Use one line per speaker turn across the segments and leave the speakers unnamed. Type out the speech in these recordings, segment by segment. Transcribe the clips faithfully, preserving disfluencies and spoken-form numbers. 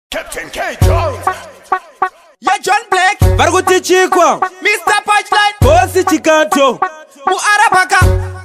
Captain K Jones.
Yeah, John Blake.
Varikuti chikwa
Mister Punchline.
Bosi chikato
Muarabaka.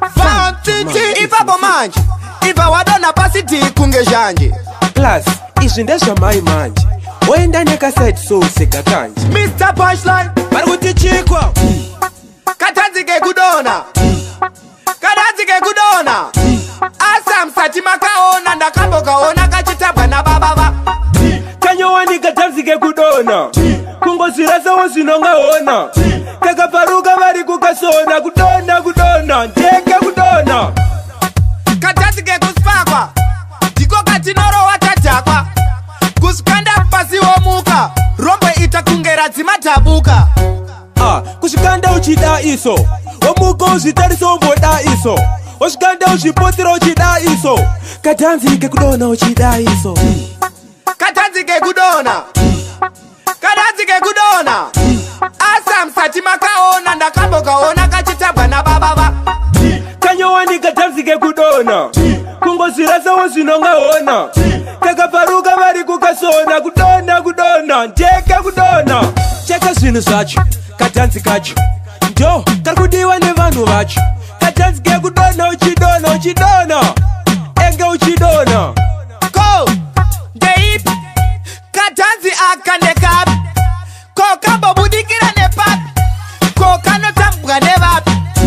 Vantiti. Ipapo manje. Ipa wadona pasiti kunge janje.
Plus izvi ndezvamai manje woenda nekasaidi souseka kanje.
Mister Punchline.
Varikuti chikwa
Katanzike kudona. Katanzike kudona. Asa msati makaona ndakambokaona kachitabwa na bababa.
kanyowani katanzike kudona kungozvirasawo zvinongaona kakaparuka vari kukasona kudona kudona ndeke kudona
Katanzike kusipakwa ndiko katinorowa tadhakwa kusikanda pasi womuka rombe itakungera dzimatabuka.
ah, kusvikanda uchida iso womuka uzvitarisa umboda iso wasvikanda uzvipotera uchida iso katanzike kudona uchida iso
Katanzike kudona. Katanzike kudona. Asa msati makaona ndakambokaona kachitabwa na bababa.
kanyowani katanzike kudona kungozvirasawo zvinongaona kakaparuka vari kukasona kudona kudona ndeke kudona cheka zvinhu zvacho katanzikacho ndo kari kudiwa nevanhu vacho katanzike kudona uchidona uchidona enge uchidona
Ko ndeipi katanzi aka ndekapi ko kambobudikira nepapi ko kanotambwa nevapi.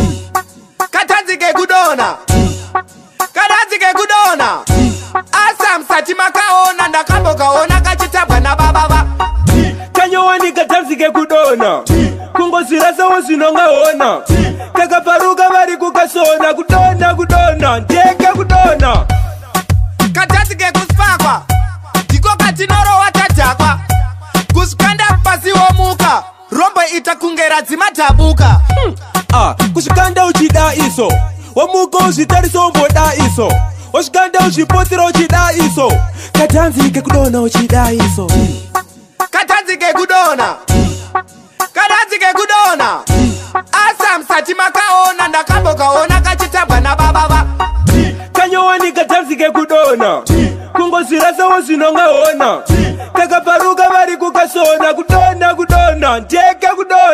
Katanzike kudona. Katanzike kudona. Asa msati makaona ndakambokaona kachitabwa na bababa.
kanyowani katanzike kudona kungozvirasawo zvinongaona kakaparuka vari kukasona kudona kudona ndeke kudona
Katanzike kusipakwa ndiko katinorowa tadhakwa kusikanda pasi womuka rombe itakungera dzimatabuka.
ah, kusvikanda uchida iso womuka uzvitarisa umboda iso wasvikanda uzvipotera uchida iso katanzike kudona uchida iso
Katanzike kudona. Katanzike kudona. Asa msati makaona ndakambokaona kachitabwa na bababa.
kanyowani katanzike kudona kungozvirasawo zvinongaona kakaparuka vari kukasona kudona kudona ndeke kudona